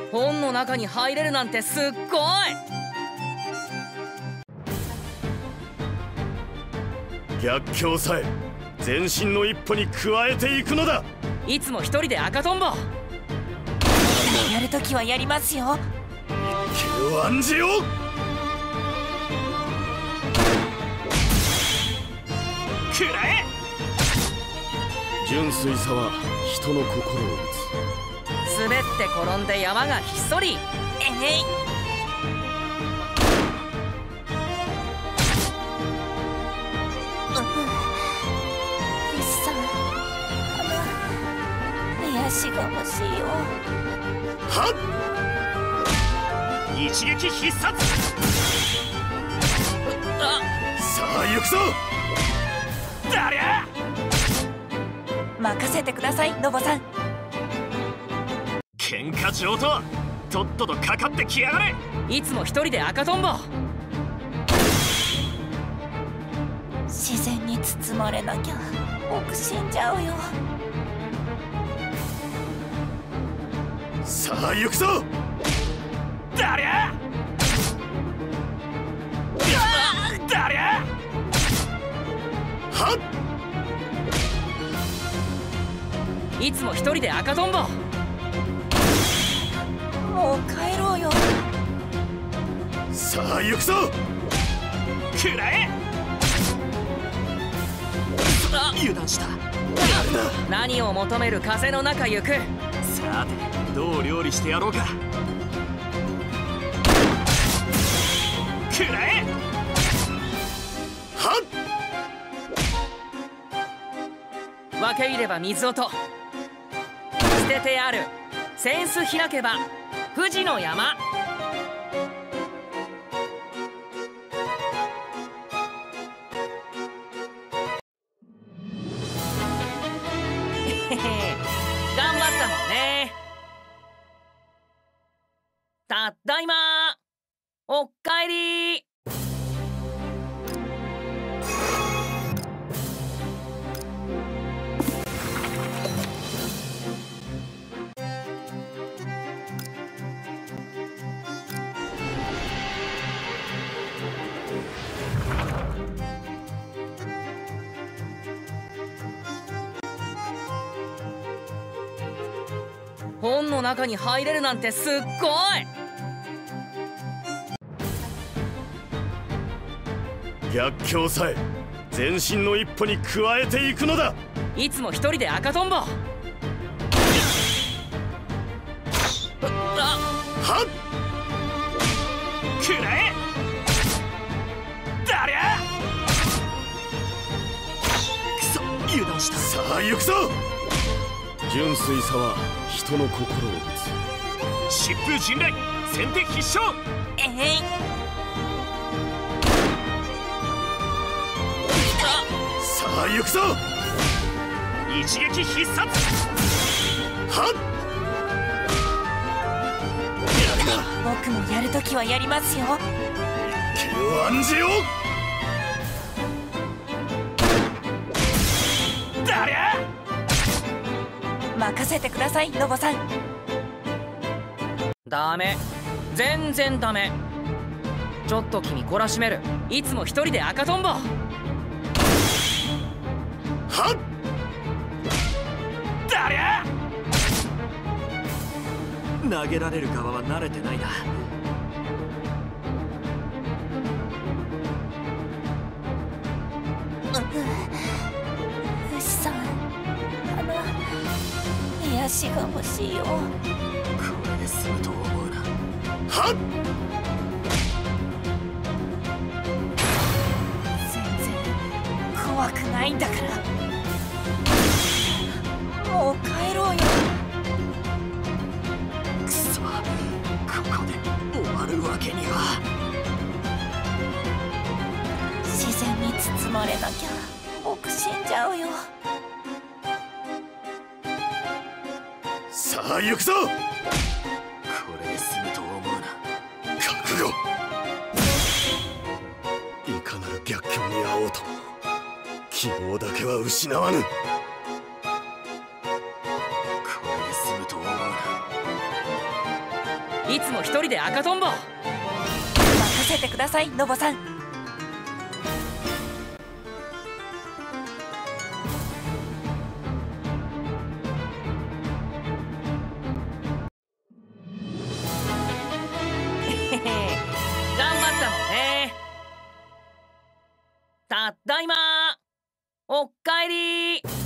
本の中に入れるなんてすっごい。 逆境さえ前進の一歩に加えていくのだ。 いつも一人で赤とんぼ。 やるときはやりますよ。 一球を案じよう。 くらえ。 純粋さは人の心を打つ。 滑って転んで山がひっそり。 牛さん、癒しが欲しいよ。 はっ、一撃必殺。 さあ行くぞ。 だりゃ。 任せてください、ノボさん。 喧嘩上等。とっととかかってきやがれ。 いつも一人で赤とんぼ。 自然に包まれなきゃ僕死んじゃうよ。 さあ行くぞ。 だりゃ。だりゃ。 はっ、いつも一人で赤とんぼ。 もう帰ろうよ。 さあ行くぞ。 くらえ。油断した。 何を求める風の中行く。 さてどう料理してやろうか。くらえ。 はっ、分け入れば水音。捨ててある扇子開けば富士の山。頑張ったもんね。たっだいま。おっかえり。本の中に入れるなんてすっごい。 逆境さえ前進の一歩に加えていくのだ。 いつも一人で赤とんぼ。 はっ、 くらえ。だりゃ。くそ、油断した。 さあ行くぞ。純粋さは人の心を打つ。 疾風陣雷、先手必勝。 さあ行くぞ。 一撃必殺。 はっ、 僕もやるときはやりますよ。 一球を案じよう。だりゃ。 任せてください、ノボさん。 ダメ、全然ダメ。ちょっと君懲らしめる。いつも一人で赤とんぼ。 はっ、 だりゃ。投げられる側は慣れてないな。 牛さん、癒しが欲しいよ。 これで済むと思うな。 はっ、 全然怖くないんだから。もう帰ろうよ。 くそ、ここで終わるわけには。 自然に包まれなきゃ僕死んじゃうよ。 さあ行くぞ。 これで済むと思うな。 覚悟。いかなる逆境に遭おうとも希望だけは失わぬ。 これで済むと思うな。 いつも一人で赤とんぼ。 任せてください、ノボさん。 頑張ったもんね。たっだいま。おっかえり。